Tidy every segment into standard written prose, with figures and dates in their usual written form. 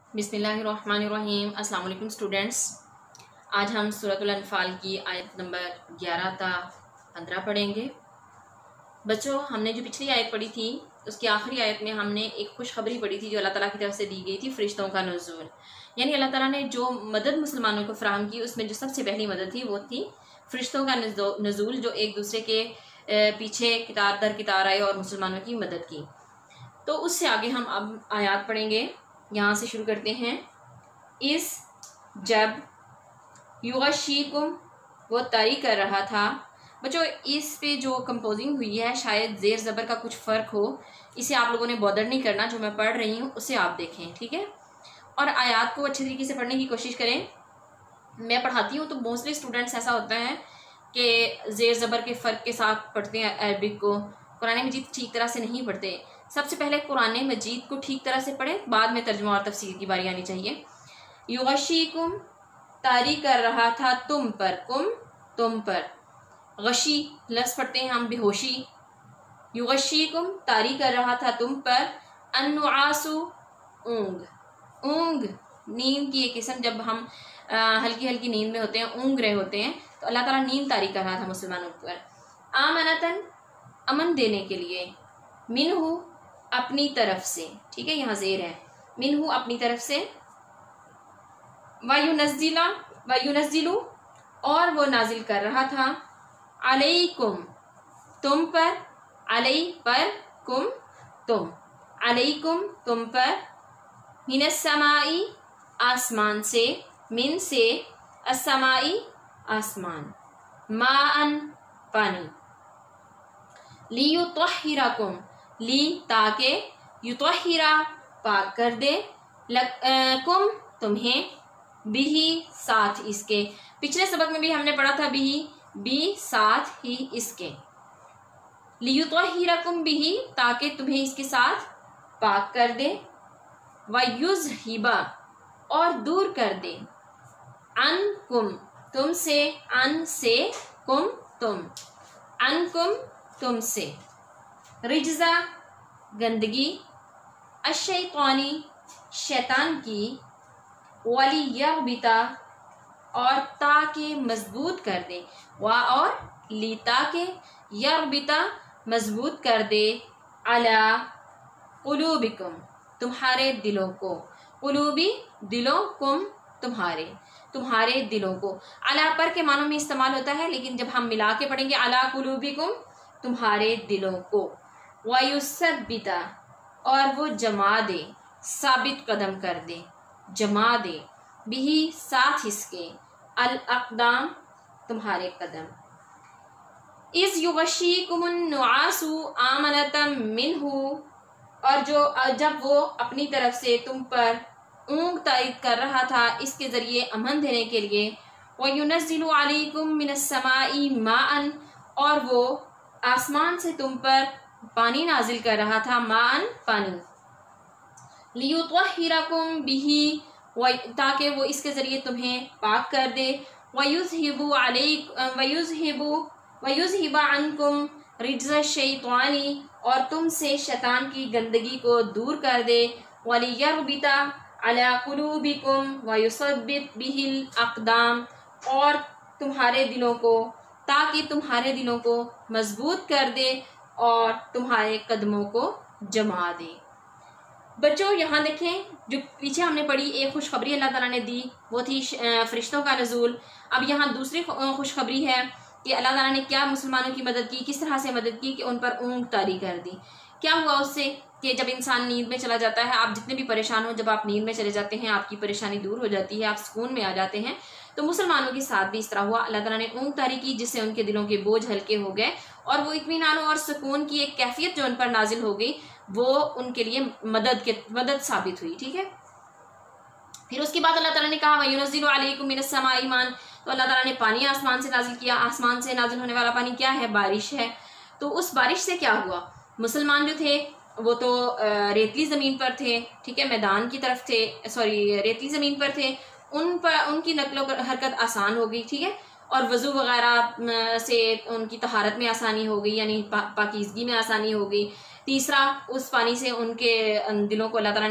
बिस्मिल्लाहिर्रहमानिर्रहीम। अस्सलाम वालेकुम स्टूडेंट्स। आज हम सूरतुल अनफाल की आयत नंबर 11 ता 15 पढ़ेंगे। बच्चों, हमने जो पिछली आयत पढ़ी थी उसकी आखिरी आयत में हमने एक खुशखबरी पढ़ी थी जो अल्लाह ताला की तरफ से दी गई थी, फरिश्तों का नुज़ूल। यानी अल्लाह ताला ने जो मदद मुसलमानों को फराहम की उसमें जो सबसे पहली मदद थी वो थी फरिश्तों का नुज़ूल, जो एक दूसरे के पीछे कितार दर कितार आए और मुसलमानों की मदद की। तो उससे आगे हम अब आयत पढ़ेंगे। यहाँ से शुरू करते हैं। इस जब युगशीकुम, वो तरी कर रहा था। बच्चों, इस पे जो कंपोजिंग हुई है शायद ज़ेर ज़बर का कुछ फ़र्क हो, इसे आप लोगों ने बॉदर नहीं करना। जो मैं पढ़ रही हूँ उसे आप देखें, ठीक है, और आयत को अच्छे तरीके से पढ़ने की कोशिश करें। मैं पढ़ाती हूँ तो मोस्टली स्टूडेंट्स ऐसा होता है कि ज़ेर ज़बर के फ़र्क के साथ पढ़ते हैं अरबिक को, कुरान मजीद ठीक तरह से नहीं पढ़ते। सबसे पहले कुरान मजीद को ठीक तरह से पढ़ें, बाद में तर्जुमा और तफसीर की बारी आनी चाहिए। युगशीकुम, तारी कर रहा था तुम पर, कुम तुम पर, गशी लफ्ज़ पढ़ते हैं हम बेहोशी। युगशीकुम, तारी कर रहा था तुम पर, अन्नुआसु, ऊँग, ऊँग नींद की एक किस्म, जब हम हल्की हल्की नींद में होते हैं, ऊँग रहे होते हैं, तो अल्लाह ताला नींद तारी कर रहा था मुसलमानों पर। आमनतन, अमन देने के लिए, मिनहु, अपनी तरफ से, ठीक है, यहाँ ज़ेर है, मिनहु अपनी तरफ से, वायुनज़्जिला, वायुनज़्जिलु, और वो नाजिल कर रहा था, अलैकुम, तुम पर, अलै पर, कुम तुम, अलैकुम तुम पर, मिनस्समाई, आसमान से, मिन से, अस्समाई आसमान, माअन पानी, लियुत्तहिरकुम, ली ताके, युत्तहिरा पाक कर दे, कुम तुम्हें, बिही साथ इसके। पिछले सबक में भी हमने पढ़ा था बिही, बी साथ ही इसके, लियुत्तहिरकुम बिही, ताकि तुम्हें इसके साथ पाक कर दे, वयुज़हिबा, और दूर कर दे, अनकुम तुमसे, अन से, कुम तुम, अनकुम तुमसे, रिज्जा गंदगी, अशैतानी शैतान की, वलियरबिता, और ताके मजबूत कर दे, वा और ली, ताके, यरबिता मजबूत कर दे, अला कुलूबिकुम, तुम्हारे दिलों को, कुलूबी दिलों, कुम तुम्हारे, तुम्हारे दिलों को। अला पर के मानों में इस्तेमाल होता है, लेकिन जब हम मिला के पढ़ेंगे अला कुलूबिकुम, तुम्हारे दिलों को, वयुसब्बिता, और वो जमा दे, साबित कदम कर दे, जमा दे, बिही साथ इसके, अल अक़दाम तुम्हारे कदम, इस युगशीकुमुन नुआसु आमनतम मिनहु, और जो जब वो अपनी तरफ से तुम पर ऊँग तायद कर रहा था इसके ज़रिए अमन देने के लिए, वयुनज़्ज़िलु अलैकुम मिनस्समाई माअन, और वो आसमान से तुम पर पानी नाजिल कर रहा था, माअन पानी, लियुत्तहिरकुम बिही, ताकि वो इसके ज़रिए तुम्हें पाक कर दे, वयुज़हिबा अन्कुम रिज्ज़ शैतानी, और तुमसे शैतान की गंदगी को दूर कर दे, वलियरबिता अला कुलूबिकुम वयुसब्बित बिहिल अक़दाम, और तुम्हारे दिलों को, ताकि तुम्हारे दिलों को मजबूत कर दे और तुम्हारे कदमों को जमा दे। बच्चों, यहाँ देखें, जो पीछे हमने पढ़ी एक खुशखबरी अल्लाह ताला ने दी वो थी फरिश्तों का नज़ूल। अब यहाँ दूसरी खुशखबरी है कि अल्लाह ताला ने क्या मुसलमानों की मदद की, किस तरह से मदद की कि उन पर ऊँग तारी कर दी। क्या हुआ उससे कि जब इंसान नींद में चला जाता है, आप जितने भी परेशान हो, जब आप नींद में चले जाते हैं आपकी परेशानी दूर हो जाती है, आप सुकून में आ जाते हैं। तो मुसलमानों के साथ भी इस तरह हुआ, अल्लाह ताला ने ऊँग तारी की जिससे उनके दिलों के बोझ हल्के हो गए और वो इत्मीनान और सुकून की एक कैफियत जो उन पर नाजिल हो गई वो उनके लिए मदद साबित हुई, ठीक है। फिर उसके बाद अल्लाह ताला ने कहा वयुनज़्ज़िलु अलैकुम मिनस्समाई माअन, तो अल्लाह ताला ने पानी आसमान से नाजिल किया। आसमान से नाजिल होने वाला पानी क्या है? बारिश है। तो उस बारिश से क्या हुआ, मुसलमान जो थे वो तो रेतली ज़मीन पर थे, ठीक है, मैदान की तरफ थे, सॉरी रेतली ज़मीन पर थे, उन पर उनकी नकलो हरकत आसान हो गई, ठीक है, और वज़ू वगैरह से उनकी तहारत में आसानी हो गई, यानी पाकीज़गी में आसानी हो गई। तीसरा, उस पानी से उनके दिलों को अल्लाह ताला ने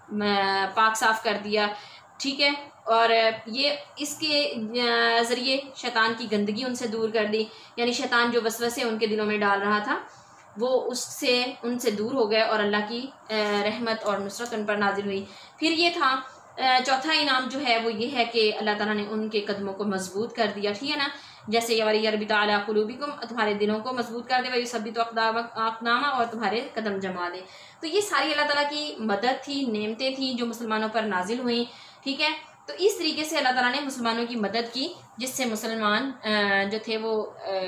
پاک صاف کر دیا، ٹھیک ہے، اور یہ اس کے ذریعے شیطان کی گندگی ان سے دور کر دی، یعنی شیطان جو وسوسے ان کے دلوں میں ڈال رہا تھا وہ ان سے دور ہو گئے اور اللہ کی رحمت اور نصرت ان پر نازل ہوئی۔ پھر یہ تھا چوتھا انعام جو ہے وہ یہ ہے کہ اللہ تعالیٰ نے ان کے قدموں کو مضبوط کر دیا، ٹھیک ہے نا، جیسے یربط علی قلوبکم، تمہارے دلوں کو مضبوط کر دے، ویثبت اقدامکم، اور تمہارے قدم جما دے۔ تو یہ ساری اللہ تعالیٰ کی مدد تھی، نعمتیں تھیں جو مسلمانوں پر نازل ہوئیں، ٹھیک ہے۔ تو اس طریقے سے اللہ تعالیٰ نے مسلمانوں کی مدد کی جس سے مسلمان جو تھے وہ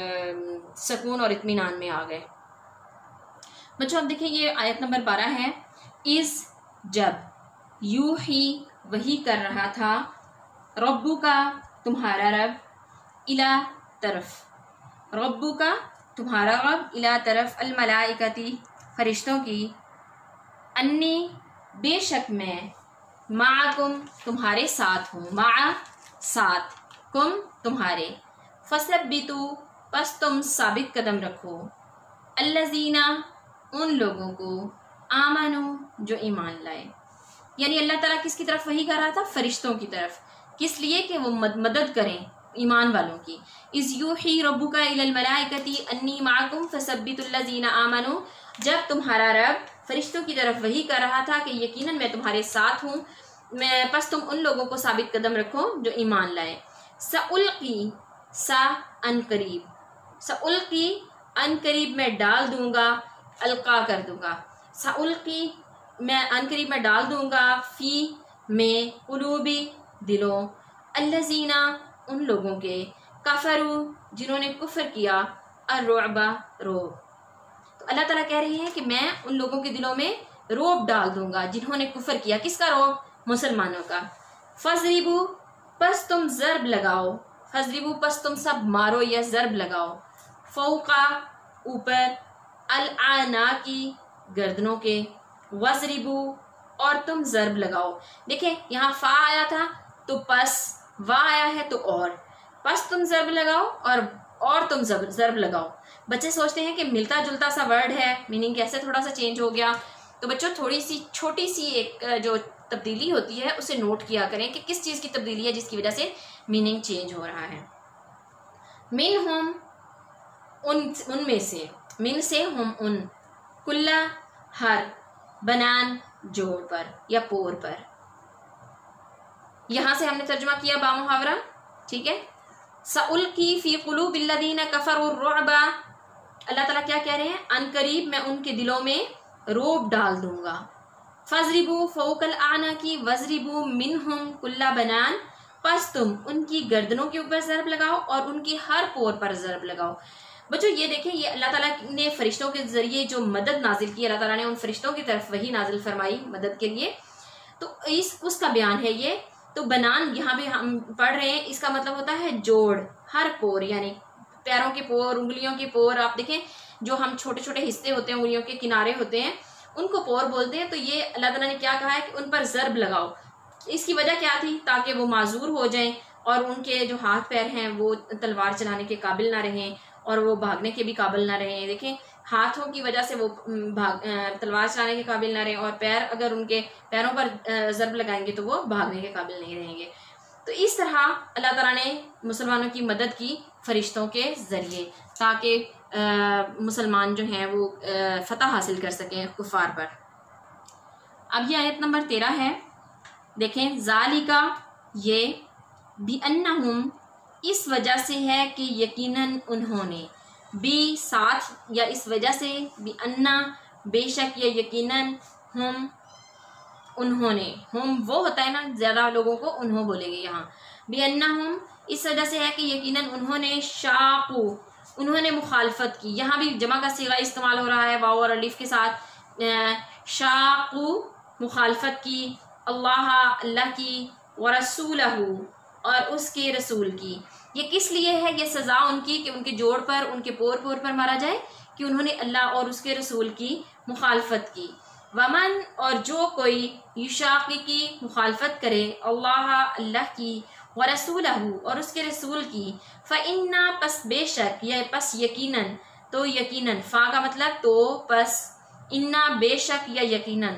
سکون اور اطمینان میں آ گئے۔ بچوں اب دیکھیں یہ آیت نمبر 12 ہے، اس جب یوحی وحی کر رہا تھا، ربو کا تمہارا رب، الا طرف، ربو کا تمہارا رب، الا طرف، الملائکتی فرشتوں کی، انی بے شک میں، معکم تمہارے ساتھ ہوں، مع ساتھ، کم تمہارے، فثبتوا پس تم ثابت قدم رکھو، الذین ان لوگوں کو، آمنو جو ایمان لائے، یعنی اللہ تعالیٰ کس کی طرف وحی کر رہا تھا؟ فرشتوں کی طرف، کس لیے کہ وہ مدد کریں ایمان والوں کی۔ اذ یوحی ربک الی الملائکۃ انی معکم فثبتوا الذین آمنوا، جب تمہارا رب فرشتوں کی طرف وحی کر رہا تھا کہ یقیناً میں تمہارے ساتھ ہوں، پس تم ان لوگوں کو ثابت قدم رکھو جو ایمان لائے۔ سألقی، سا ان قریب، سألقی ان قریب میں ڈال دوں گا، القا کر دوں گا، سألقی میں ان قریب میں ڈال دوں گا، فی میں، قلوبی دلوں، الذین ان لوگوں کے، کفروا جنہوں نے کفر کیا، الرعب روب۔ تو اللہ تعالیٰ کہہ رہے ہیں کہ میں ان لوگوں کے دلوں میں روب ڈال دوں گا جنہوں نے کفر کیا، کس کا روب؟ مسلمانوں کا۔ فضربوا پس تم ضرب لگاؤ، فضربوا پس تم سب مارو یا ضرب لگاؤ، فوقا اوپر، الاعناقی گردنوں کے، وضربوا اور تم ضرب لگاؤ۔ دیکھیں یہاں فا آیا تھا تو پس، وا آیا ہے تو اور، پس تم ضرب لگاؤ اور تم ضرب لگاؤ۔ بچے سوچتے ہیں کہ ملتا جلتا سا ورڈ ہے، میننگ کیسے تھوڑا سا چینج ہو گیا؟ تو بچوں تھوڑی سی چھوٹی سی ایک جو تبدیلی ہوتی ہے اسے نوٹ کیا کریں کہ کس چیز کی تبدیلی ہے جس کی وجہ سے میننگ چینج ہو رہا ہے۔ منہم ان میں سے، من سے، ہم ان، کلا ہر، بنان جوڑ پر یا پور پر، یہاں سے ہم نے ترجمہ کیا با محاورہ، ٹھیک ہے۔ سألقی فی قلوب الذین کفروا الرعب، اللہ تعالیٰ کیا کہہ رہے ہیں؟ ان قریب میں ان کے دلوں میں روب ڈال دوں گا۔ فضربوا فوق الاعناق وضربوا منہم کل بنان، پس تم ان کی گردنوں کے اوپر ضرب لگاؤ اور ان کی ہر پور پر ضرب لگاؤ۔ بچوں یہ دیکھیں یہ اللہ تعالیٰ نے فرشتوں کے ذریعے جو مدد نازل کی، اللہ تعالیٰ نے ان فرشتوں کی طرف وہی نازل فرمائی مدد کے لیے، تو اس کا بیان ہے یہ۔ تو بنان یہاں پہ ہم پڑھ رہے ہیں، اس کا مطلب ہوتا ہے جوڑ، ہر پور، یعنی پیروں کے پور، انگلیوں کے پور۔ آپ دیکھیں جو ہم چھوٹے چھوٹے حصے ہوتے ہیں، انگلیوں کے کنارے ہوتے ہیں، ان کو پور بولتے ہیں۔ تو یہ اللہ تعالیٰ نے کیا کہا ہے کہ ان پر ضرب لگاؤ۔ اس کی وجہ کیا تھی؟ تاکہ وہ معذور ہو جائیں اور ان کے جو ہاتھ پیر ہیں وہ تلوار چلانے کے قابل نہ رہیں اور وہ بھاگنے کے بھی قابل نہ رہیں۔ دیکھیں ہاتھوں کی وجہ سے وہ تلوار چلانے کے قابل نہ رہیں، اور پیر اگر ان کے پیروں پر ضرب لگائیں گے تو وہ بھاگنے کے قابل نہیں رہیں گے۔ تو اس طرح اللہ تعالیٰ نے مسلمانوں کی مدد کی فرشتوں کے ذریعے تاکہ مسلمان جو ہیں وہ فتح حاصل کر سکیں کفار پر۔ اب یہ آیت نمبر 13 ہے، دیکھیں ذالکا یہ، بِأَنَّهُمْ اس وجہ سے ہے کہ یقیناً انہوں نے، بھی ساتھ یا اس وجہ سے، بِأَنَّ بے شک یا یقیناً، ہم انہوں نے، ہم وہ ہوتا ہے نا زیادہ لوگوں کو انہوں بولے گے یہاں، بِأَنَّهُمْ اس وجہ سے ہے کہ یقیناً انہوں نے، شاقو انہوں نے مخالفت کی، یہاں بھی جمع کا صیغہ استعمال ہو رہا ہے واو اور الف کے ساتھ، شاقو مخالفت کی، اللہ اللہ کی، ورسولہ اور اس کے رسول کی۔ یہ کس لیے ہے؟ یہ سزا ان کی کہ ان کے جوڑ پر، ان کے پور پور پر مارا جائے کہ انہوں نے اللہ اور اس کے رسول کی مخالفت کی۔ ومن اور جو کوئی یشاقی کی مخالفت کرے، اللہ اللہ کی، ورسولہ اور اس کے رسول کی، فإنا پس بے شک، یا پس یقیناً، تو یقیناً، فا کا مطلب تو، پس، انا بے شک یا یقیناً،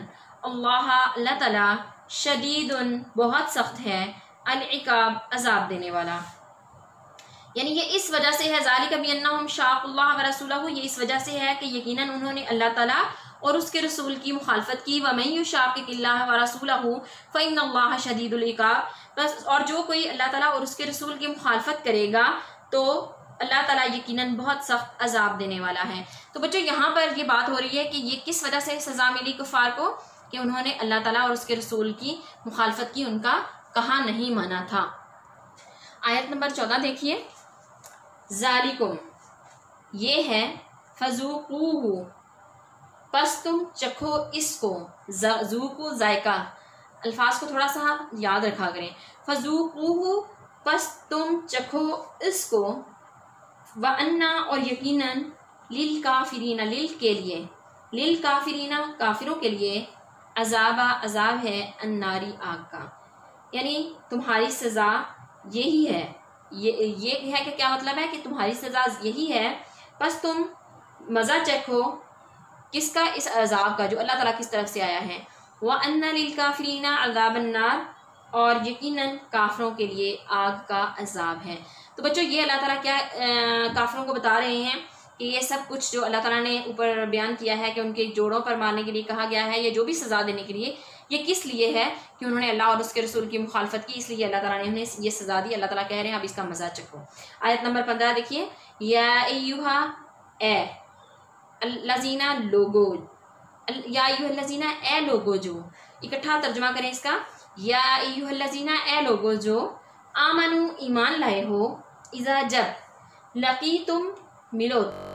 اللہ تعالیٰ شدیدن بہت سخت ہے، العقاب عذاب دینے والا. یعنی یہ اس وجہ سے ہے، ذالک بانہم شاقوا اللہ ورسولہ، یہ اس وجہ سے ہے کہ یقیناً انہوں نے اللہ تعالیٰ اور اس کے رسول کی مخالفت کی. ومن یشاقق اللہ ورسولہ فإن اللہ شدید العقاب، بس اور جو کوئی اللہ تعالیٰ اور اس کے رسول کی مخالفت کرے گا تو اللہ تعالیٰ یقیناً بہت سخت عذاب دینے والا ہے. تو بچوں یہاں پر یہ بات ہو رہی ہے کہ یہ کس وجہ سے سزا ملی کفار کو، کہ انہوں نے اللہ تعالیٰ اور اس کے رسول کی مخالفت کی، ان کا کہا نہیں مانا تھا. آیت نمبر 14 دیکھیے. ذالکم یہ ہے، فذوقوہ پس تم چکھو اس کو، ذوقو ذائقہ، الفاظ کو تھوڑا سا یاد رکھا کریں. فذوقوہ پس تم چکھو اس کو، وَأَنَّا اور یقیناً للکافرین لل کے لیے، للکافرین کافروں کے لیے، عذاب ہے الناری آگ کا. یعنی تمہاری سزا یہی ہے. یہ ہے کہ کیا مطلب ہے کہ تمہاری سزا یہی ہے، بس تم مزہ چکھو کس کا، اس عذاب کا جو اللہ تعالیٰ کس طرف سے آیا ہے. وَأَنَّ لِلْكَافِرِينَ عَذَابَ النَّارِ اور یقیناً کافروں کے لیے آگ کا عذاب ہے. تو بچوں یہ اللہ تعالیٰ کیا کافروں کو بتا رہے ہیں کہ یہ سب کچھ جو اللہ تعالیٰ نے اوپر بیان کیا ہے کہ ان کے جوڑوں پر مارنے کے لیے کہا گیا ہے، یا جو بھی سزا دینے کے لیے، یہ کس لیے ہے کہ انہوں نے اللہ اور اس کے رسول کی مخالفت کی، اس لیے اللہ تعالیٰ نے انہیں یہ سزا دی. اللہ تعالیٰ کہہ رہے ہیں اب اس کا مزہ چکھو. آیت نمبر 15 دیکھیے. یا ایہا اے الذین لوگو، یا ایہا الذین اے لوگو جو، اکٹھا ترجمہ کریں اس کا. یا ایہا الذین اے لوگو جو، آمنو ایمان لائے ہو، اذا جب، لقیتم ملو